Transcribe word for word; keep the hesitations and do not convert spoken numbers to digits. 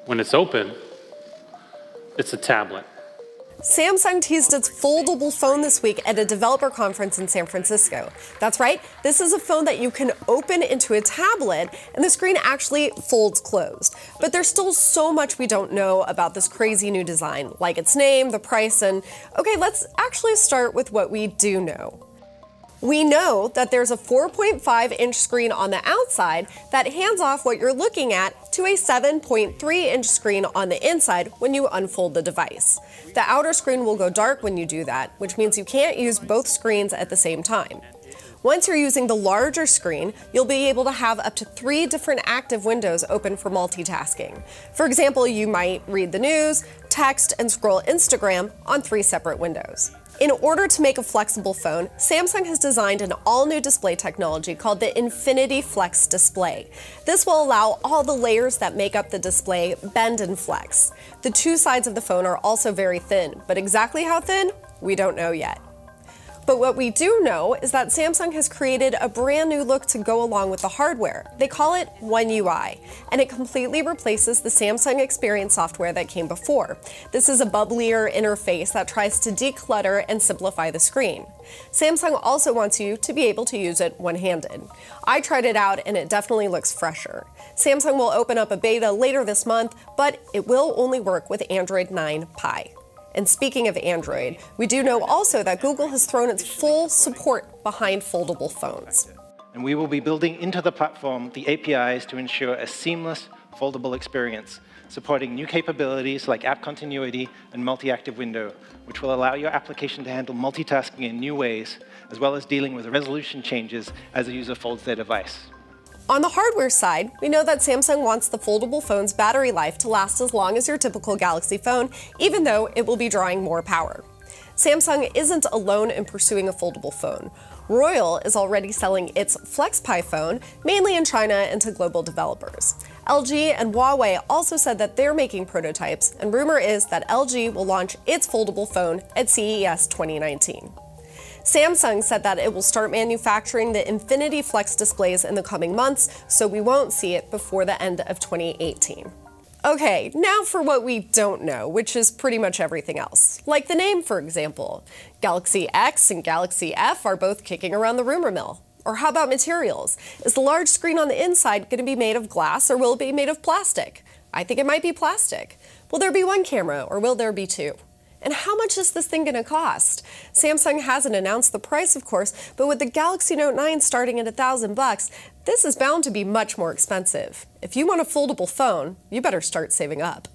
When it's open, it's a tablet. Samsung teased its foldable phone this week at a developer conference in San Francisco. That's right, this is a phone that you can open into a tablet, and the screen actually folds closed. But there's still so much we don't know about this crazy new design, like its name, the price, and okay, let's actually start with what we do know. We know that there's a four point five inch screen on the outside that hands off what you're looking at to a seven point three inch screen on the inside when you unfold the device. The outer screen will go dark when you do that, which means you can't use both screens at the same time. Once you're using the larger screen, you'll be able to have up to three different active windows open for multitasking. For example, you might read the news, text, and scroll Instagram on three separate windows. In order to make a flexible phone, Samsung has designed an all-new display technology called the Infinity Flex Display. This will allow all the layers that make up the display bend and flex. The two sides of the phone are also very thin, but exactly how thin, we don't know yet. But what we do know is that Samsung has created a brand new look to go along with the hardware. They call it One U I, and it completely replaces the Samsung Experience software that came before. This is a bubblier interface that tries to declutter and simplify the screen. Samsung also wants you to be able to use it one-handed. I tried it out and it definitely looks fresher. Samsung will open up a beta later this month, but it will only work with Android nine Pie. And speaking of Android, we do know also that Google has thrown its full support behind foldable phones. And we will be building into the platform the A P Is to ensure a seamless, foldable experience, supporting new capabilities like app continuity and multi-active window, which will allow your application to handle multitasking in new ways, as well as dealing with resolution changes as a user folds their device. On the hardware side, we know that Samsung wants the foldable phone's battery life to last as long as your typical Galaxy phone, even though it will be drawing more power. Samsung isn't alone in pursuing a foldable phone. Royal is already selling its FlexPi phone, mainly in China and to global developers. L G and Huawei also said that they're making prototypes, and rumor is that L G will launch its foldable phone at C E S twenty nineteen. Samsung said that it will start manufacturing the Infinity Flex displays in the coming months, so we won't see it before the end of twenty eighteen. Okay, now for what we don't know, which is pretty much everything else. Like the name, for example. Galaxy X and Galaxy F are both kicking around the rumor mill. Or how about materials? Is the large screen on the inside going to be made of glass or will it be made of plastic? I think it might be plastic. Will there be one camera or will there be two? And how much is this thing going to cost? Samsung hasn't announced the price, of course, but with the Galaxy Note nine starting at a thousand bucks, this is bound to be much more expensive. If you want a foldable phone, you better start saving up.